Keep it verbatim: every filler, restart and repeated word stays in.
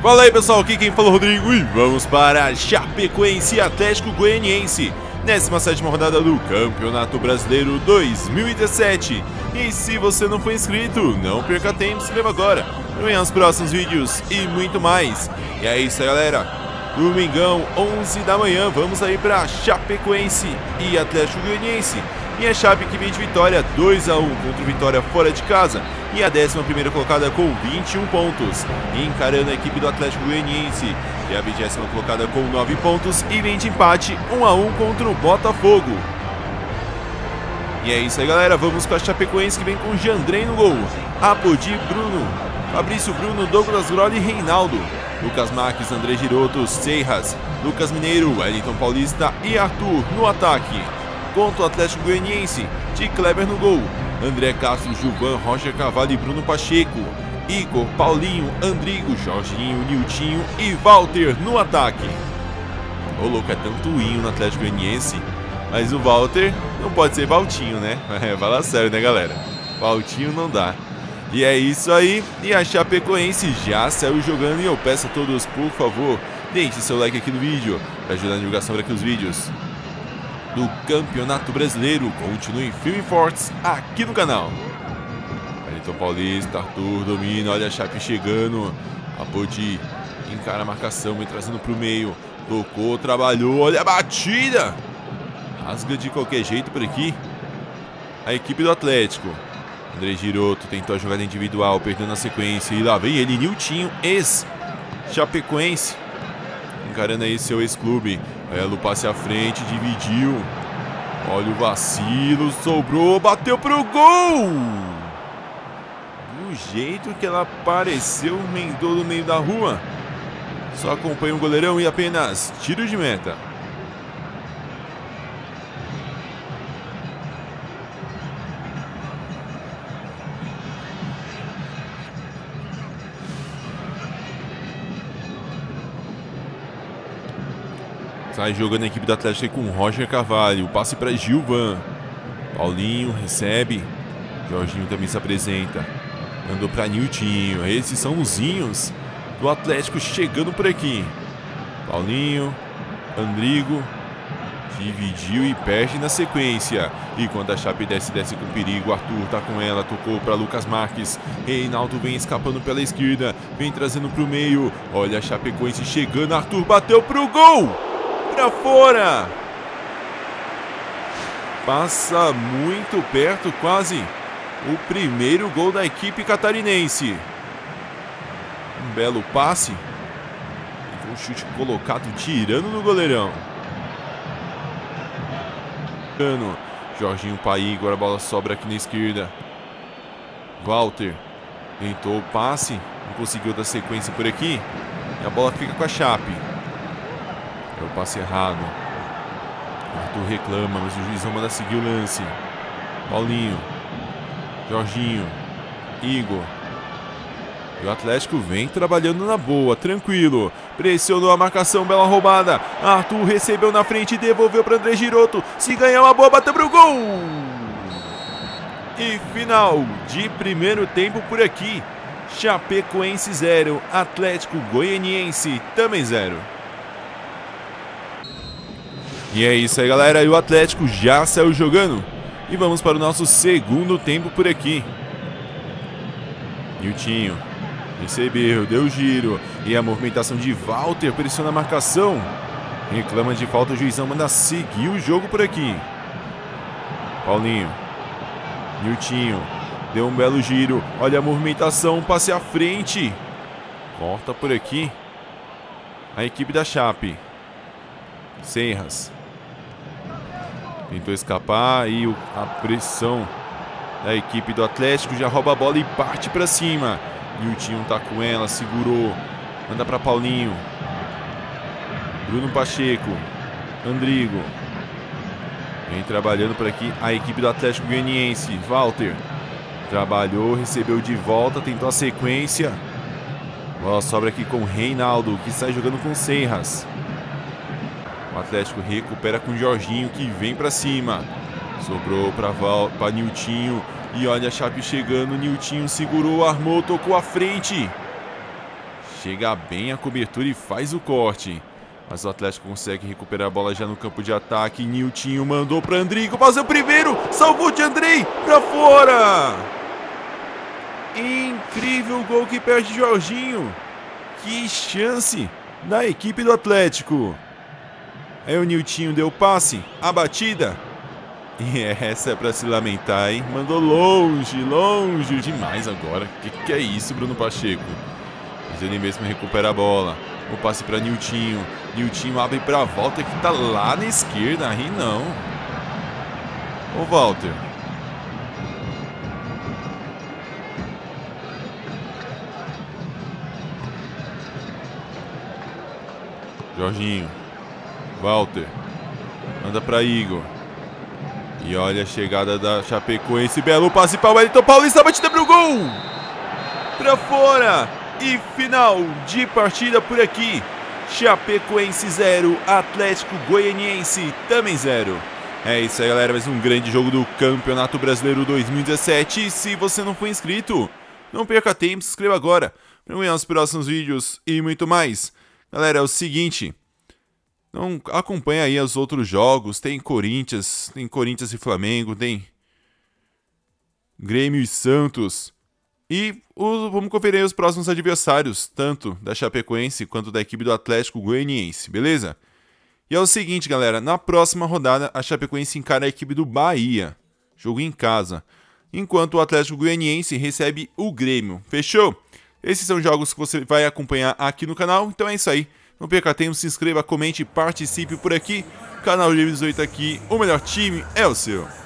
Fala aí pessoal, aqui quem fala é o Rodrigo e vamos para Chapecoense e Atlético Goianiense, décima sétima rodada do Campeonato Brasileiro dois mil e dezessete. E se você não for inscrito, não perca tempo, se inscreva agora para ver os próximos vídeos e muito mais. E é isso aí galera, domingão, onze da manhã, vamos aí para Chapecoense e Atlético Goianiense. E a Chape que vem de vitória dois a um contra o Vitória fora de casa e a décima primeira colocada com vinte e um pontos, encarando a equipe do Atlético Goianiense, que é a vigésima colocada com nove pontos e vem de empate um a um contra o Botafogo. E é isso aí galera, vamos com a Chapecoense que vem com Jandrei no gol, Apodi, Bruno, Fabrício Bruno, Douglas Groli e Reinaldo, Lucas Marques, André Giroto, Seiras, Lucas Mineiro, Wellington Paulista e Arthur no ataque. Contra o Atlético Goianiense, de Kleber no gol, André Castro, Gilvan, Roger Carvalho e Bruno Pacheco, Igor, Paulinho, Andrigo, Jorginho, Niltinho e Walter no ataque. Ô louco, é tanto inho no Atlético Goianiense, mas o Walter não pode ser Valtinho, né? É, fala sério, né galera? Valtinho não dá. E é isso aí, e a Chapecoense já saiu jogando e eu peço a todos, por favor, deixe seu like aqui no vídeo, para ajudar na divulgação para aqui os vídeos do Campeonato Brasileiro continuem firmes e fortes aqui no canal. Wellington Paulista, Arthur domina, olha a Chape chegando, Apodi encara a marcação, vem trazendo para o meio, tocou, trabalhou, olha a batida, rasga de qualquer jeito por aqui a equipe do Atlético. André Giroto tentou a jogada individual, perdendo a sequência, e lá vem ele, Niltinho, ex-Chapecoense, encarando aí seu ex-clube. Elo passe à frente, dividiu. Olha o vacilo, sobrou, bateu pro gol! Do jeito que ela apareceu, emendou no meio da rua. Só acompanha o goleirão e apenas tiro de meta. Sai jogando a equipe do Atlético com Roger Carvalho. Passe para Gilvan. Paulinho recebe. Jorginho também se apresenta. Mandou para Niltinho. Esses são os inhos do Atlético chegando por aqui. Paulinho. Andrigo. Dividiu e perde na sequência. E quando a Chape desce, desce com perigo. Arthur tá com ela. Tocou para Lucas Marques. Reinaldo vem escapando pela esquerda. Vem trazendo para o meio. Olha a Chapecoense chegando. Arthur bateu pro gol! Pra fora, passa muito perto, quase o primeiro gol da equipe catarinense. Um belo passe, um chute colocado tirando no goleirão. Jorginho Paí, agora a bola sobra aqui na esquerda. Walter tentou o passe, não conseguiu dar sequência por aqui e a bola fica com a Chape. É o passe errado. Arthur reclama, mas o juiz não manda seguir o lance. Paulinho. Jorginho. Igor. E o Atlético vem trabalhando na boa, tranquilo. Pressionou a marcação, bela roubada. Arthur recebeu na frente e devolveu para André Giroto. Se ganhar uma boa, bateu pro gol. E final de primeiro tempo por aqui. Chapecoense zero, Atlético Goianiense também zero. E é isso aí galera, e o Atlético já saiu jogando. E vamos para o nosso segundo tempo por aqui. Niltinho recebeu, deu giro. E a movimentação de Walter pressiona a marcação. Reclama de falta, o juizão manda seguir o jogo por aqui. Paulinho. Niltinho. Deu um belo giro. Olha a movimentação, passe à frente. Corta por aqui a equipe da Chape. Seiras. Tentou escapar e a pressão da equipe do Atlético já rouba a bola e parte para cima. Niltinho tá com ela, segurou. Manda para Paulinho. Bruno Pacheco. Andrigo. Vem trabalhando por aqui a equipe do Atlético Goianiense. Walter. Trabalhou, recebeu de volta, tentou a sequência. Bola sobra aqui com Reinaldo, que sai jogando com Seiras. O Atlético recupera com o Jorginho, que vem para cima. Sobrou para Niltinho. E olha a Chape chegando. Niltinho segurou, armou, tocou à frente. chega bem a cobertura e faz o corte. Mas o Atlético consegue recuperar a bola já no campo de ataque. Niltinho mandou para Andrigo, passou o primeiro, salvou de Andrei, para fora! Incrível gol que perde Jorginho. Que chance da equipe do Atlético. Aí o Niltinho deu o passe, a batida. E essa é para se lamentar, hein? Mandou longe, longe demais agora. Que que é isso, Bruno Pacheco? Mas ele mesmo recupera a bola. O passe para Niltinho. Niltinho abre para a volta que tá lá na esquerda. Aí não. Ô Walter. Jorginho. Walter. Manda para Igor. E olha a chegada da Chapecoense. Belo passe para o Wellington Paulista. Batida para o gol. Para fora. E final de partida por aqui. Chapecoense zero, Atlético Goianiense também zero. É isso aí, galera, mais um grande jogo do Campeonato Brasileiro dois mil e dezessete. E se você não for inscrito, não perca tempo, se inscreva agora para ver os próximos vídeos e muito mais. Galera, é o seguinte, não acompanha aí os outros jogos. Tem Corinthians, tem Corinthians e Flamengo, tem Grêmio e Santos. E o, vamos conferir os próximos adversários, tanto da Chapecoense quanto da equipe do Atlético Goianiense, beleza? E é o seguinte, galera, na próxima rodada a Chapecoense encara a equipe do Bahia, jogo em casa, enquanto o Atlético Goianiense recebe o Grêmio, fechou? Esses são jogos que você vai acompanhar aqui no canal, então é isso aí. Não perca tempo, se inscreva, comente, participe por aqui. Canal G dezoito aqui, o melhor time é o seu.